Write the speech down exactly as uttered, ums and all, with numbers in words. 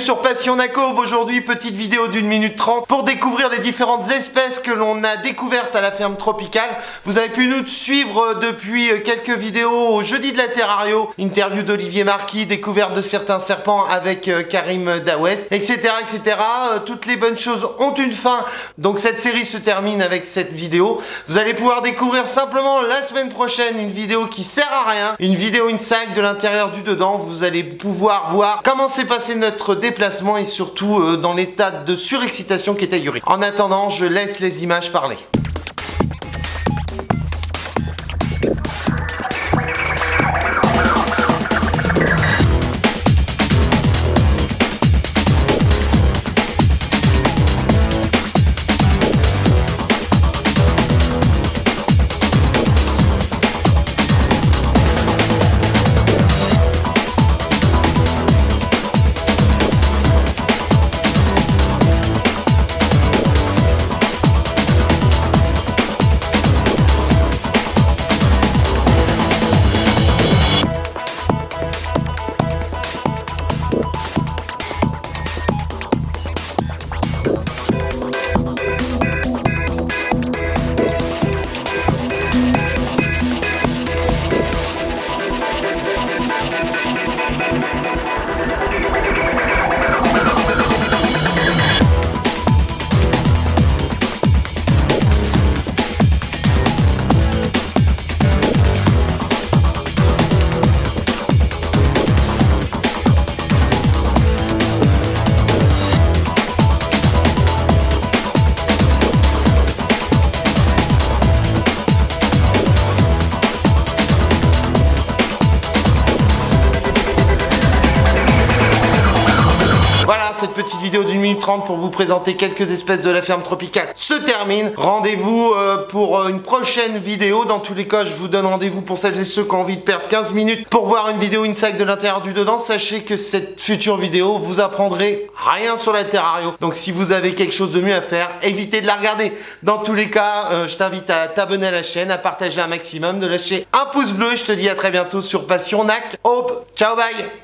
sur Passion Nacobe. Aujourd'hui, petite vidéo d'une minute trente pour découvrir les différentes espèces que l'on a découvertes à la ferme tropicale. Vous avez pu nous suivre depuis quelques vidéos au jeudi de la Terrario, interview d'Olivier Marquis, découverte de certains serpents avec Karim Dawes, et cetera et cetera. Toutes les bonnes choses ont une fin, donc cette série se termine avec cette vidéo. Vous allez pouvoir découvrir simplement la semaine prochaine une vidéo qui sert à rien, une vidéo inside de l'intérieur du dedans. Vous allez pouvoir voir comment s'est passé notre déplacement et surtout euh, dans l'état de surexcitation qu'était Yuri. En attendant, je laisse les images parler. Voilà, cette petite vidéo d'une minute trente pour vous présenter quelques espèces de la ferme tropicale se termine. Rendez-vous euh, pour une prochaine vidéo. Dans tous les cas, je vous donne rendez-vous pour celles et ceux qui ont envie de perdre quinze minutes pour voir une vidéo inside de l'intérieur du dedans. Sachez que cette future vidéo, vous apprendrez rien sur la Terrario. Donc si vous avez quelque chose de mieux à faire, évitez de la regarder. Dans tous les cas, euh, je t'invite à t'abonner à la chaîne, à partager un maximum, de lâcher un pouce bleu. Je te dis à très bientôt sur Passion Nacobe. Ciao, bye.